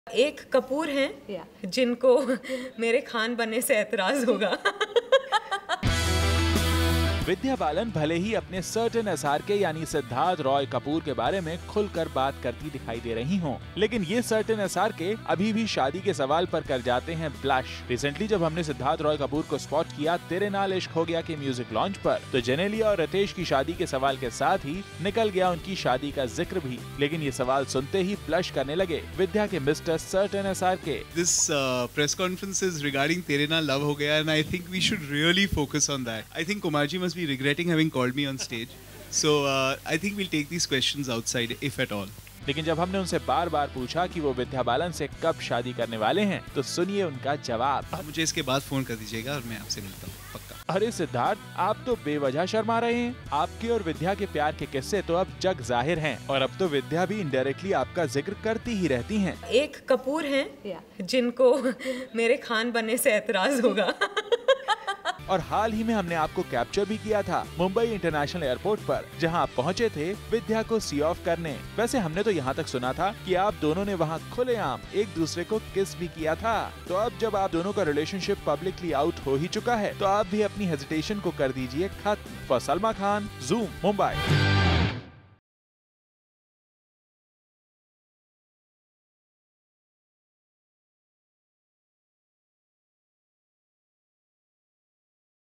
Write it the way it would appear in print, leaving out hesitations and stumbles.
एक कपूर हैं जिनको मेरे खान बनने से एतराज होगा। विद्या बालन भले ही अपने सर्टेन एसआरके यानी सिद्धार्थ रॉय कपूर के बारे में खुलकर बात करती दिखाई दे रही हों, लेकिन ये सर्टेन एसआरके अभी भी शादी के सवाल पर कर जाते हैं ब्लश। रिसेंटली जब हमने सिद्धार्थ रॉय कपूर को स्पॉट किया तेरे नाल इश्क हो गया के म्यूजिक लॉन्च पर, तो जेनेलिया और रितेश की शादी के सवाल के साथ ही निकल गया उनकी शादी का जिक्र भी। लेकिन ये सवाल सुनते ही ब्लश करने लगे विद्या के mister certain SRK. This press conference is regarding तेरे नाल लव हो गया, and I think we should really focus on that. I think Kumar ji must be regretting having called me on stage. So I think we'll take these questions outside, if at all. लेकिन जब हमने उनसे बार बार पूछा कि वो विद्या बालन से कब शादी करने वाले हैं, तो सुनिए उनका जवाब। आप मुझे इसके बाद फोन कर दीजिएगा और मैं आपसे मिलता हूँ, पक्का। अरे सिद्धार्थ, आप तो बेवजह शर्मा रहे हैं। आपके और विद्या के प्यार के किस्से तो अब जग जाहिर हैं, और अब तो विद्या भी इनडायरेक्टली आपका जिक्र करती ही रहती हैं। एक कपूर हैं जिनको मेरे खान बनने से एतराज होगा। और हाल ही में हमने आपको कैप्चर भी किया था मुंबई इंटरनेशनल एयरपोर्ट पर, जहां आप पहुंचे थे विद्या को सी ऑफ करने। वैसे हमने तो यहां तक सुना था कि आप दोनों ने वहां खुलेआम एक दूसरे को किस भी किया था। तो अब जब आप दोनों का रिलेशनशिप पब्लिकली आउट हो ही चुका है, तो आप भी अपनी हेजिटेशन को कर दीजिए खत्म। For Salma Khan, Zoom, Mumbai.